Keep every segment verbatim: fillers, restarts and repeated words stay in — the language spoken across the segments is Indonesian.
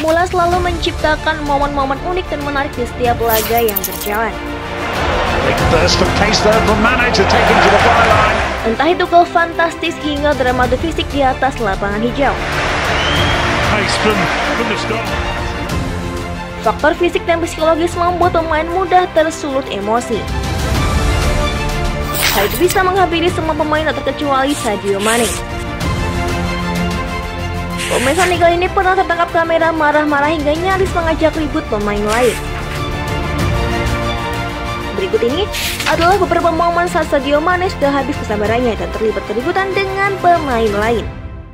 Mula selalu menciptakan momen-momen unik dan menarik di setiap laga yang berjalan. Entah itu gol fantastis hingga drama fisik di atas lapangan hijau. Faktor fisik dan psikologis membuat pemain mudah tersulut emosi. Hal itu bisa menghampiri semua pemain tak terkecuali Sadio Mane. Pemain Senegal ini pernah tertangkap kamera marah-marah hingga nyaris mengajak ribut pemain lain. Berikut ini adalah beberapa momen saat Sadio Mane sudah habis kesabarannya dan terlibat keributan dengan pemain lain.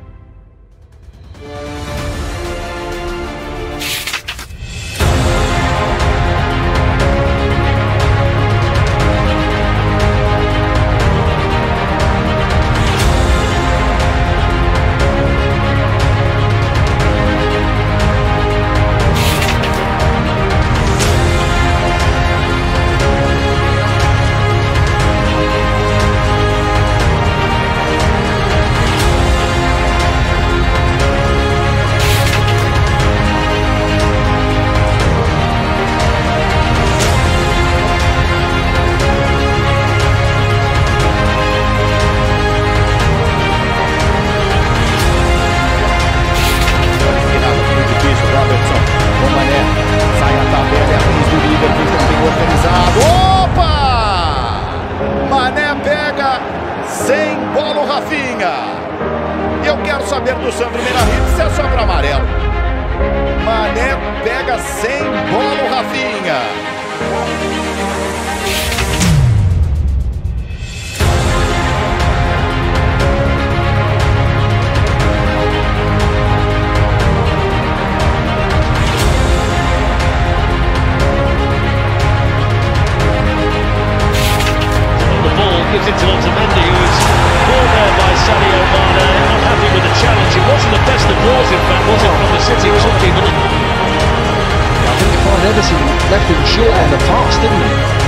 Sem bola o Rafinha. Eu quero saber do Sandro Meirahit se é só para amarelo. Mané pega sem bola o Rafinha. Gives it to Otamendi, who is caught there by Sadio Mane. Not happy with the challenge. It wasn't the best of draws, in fact, was it, from the City? It was not even. I think if I'd ever seen him left him short on the pass, didn't he?